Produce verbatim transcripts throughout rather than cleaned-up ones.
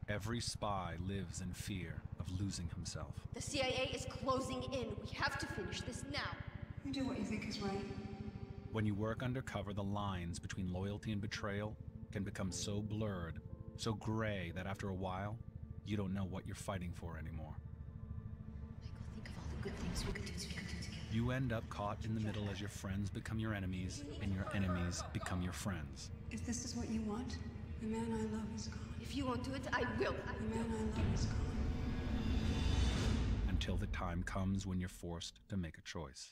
Every spy lives in fear of losing himself. The C I A is closing in. We have to finish this now. You do what you think is right. When you work undercover, the lines between loyalty and betrayal can become so blurred, so gray, that after a while, you don't know what you're fighting for anymore. Michael, think of all the good things we could do together. You end up caught in the middle as your friends become your enemies, and your enemies become your friends. If this is what you want, the man I love is gone. If you won't do it, I will. The man I love is gone. Until the time comes when you're forced to make a choice.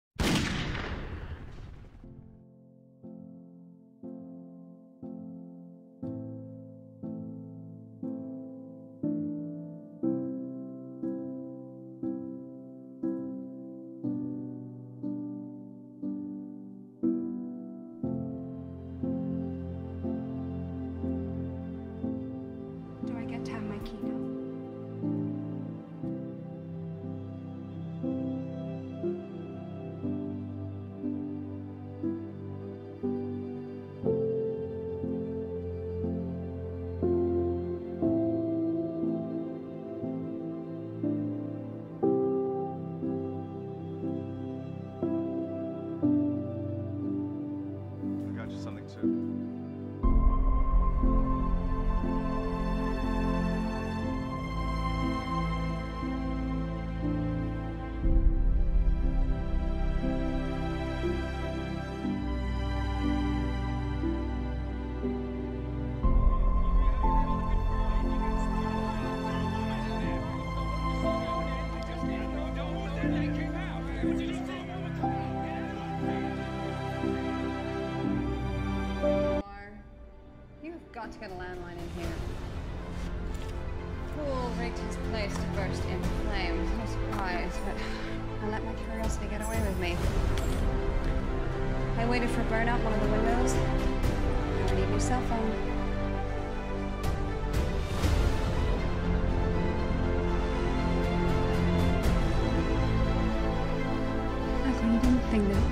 Do I get to have my key now? I got you something too. You've got to get a landline in here. Fool rigged his place to burst into flames. No surprise, but I let my curiosity get away with me. I waited for burn out one of the windows. Now I need a new cell phone. Michael, you didn't think that.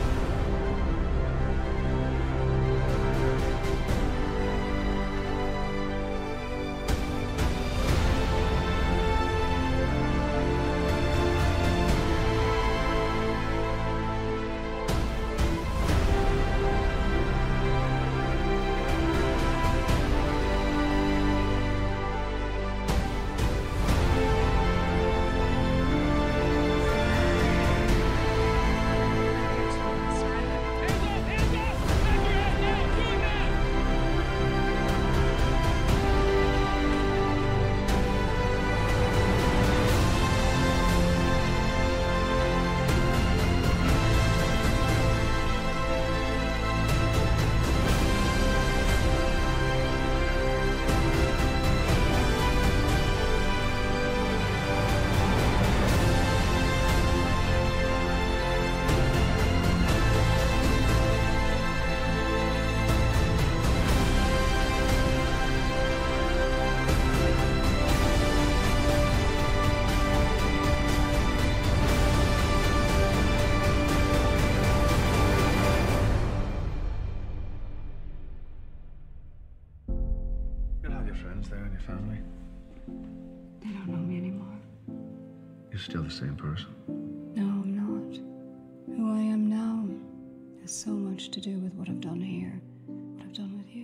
You'll have your friends there and your family. They don't know me anymore. You're still the same person. No, I'm not. Who I am now has so much to do with what I've done here, what I've done with you.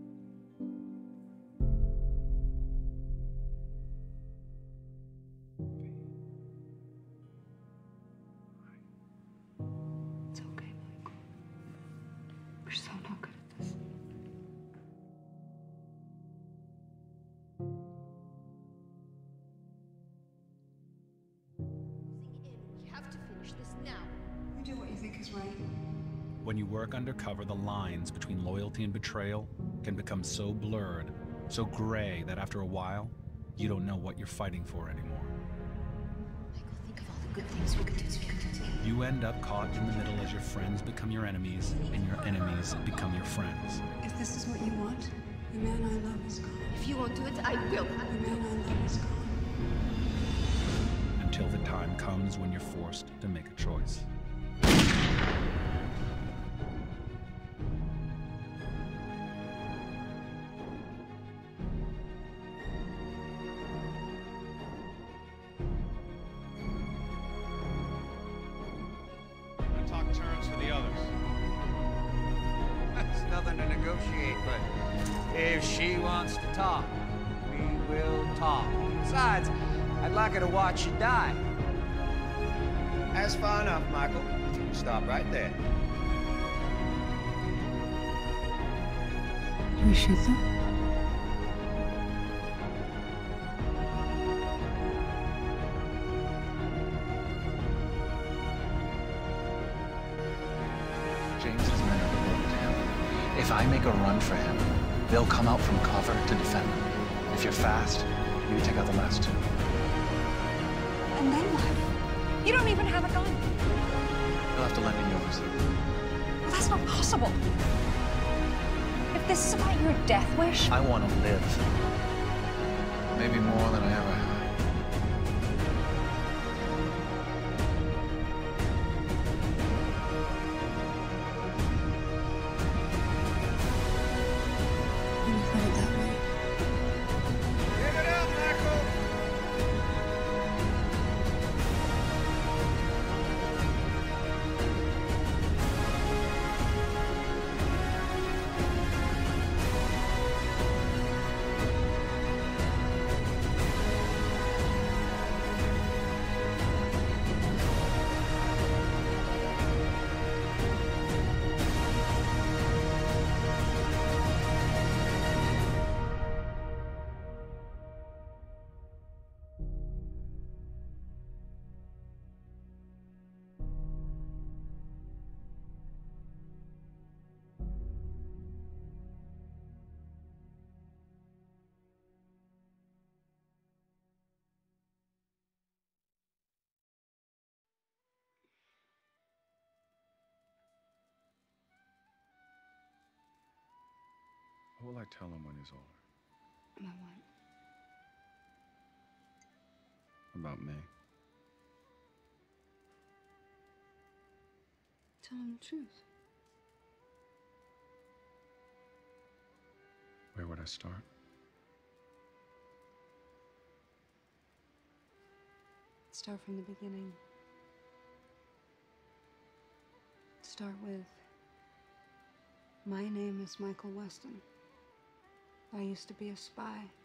It's okay, Michael. We're so not good at this. We have to finish this now. You do what you think is right. When you work undercover, the lines between loyalty and betrayal can become so blurred, so gray, that after a while, you don't know what you're fighting for anymore. Michael, think of all the good things we could do together. You end up caught in the middle as your friends become your enemies, and your enemies become your friends. If this is what you want, the man I love is gone. If you won't do it, I will. The man I love is gone. Until the time comes when you're forced to make a choice. negotiate, but if she wants to talk, we will talk. Besides, I'd like her to watch you die. That's far enough, Michael. Stop right there. Do we shoot them? James's men are devoted to him. If I make a run for him, they'll come out from cover to defend him. If you're fast, you can take out the last two. And then what? You don't even have a gun. You'll have to lend me yours. Well, that's not possible. If this is about your death wish... I want to live. Maybe more than I ever have. When you put it that way. Give it up, Michael! What will I tell him when he's older? About what? About me? Tell him the truth. Where would I start? Start from the beginning. Start with, my name is Michael Weston. I used to be a spy.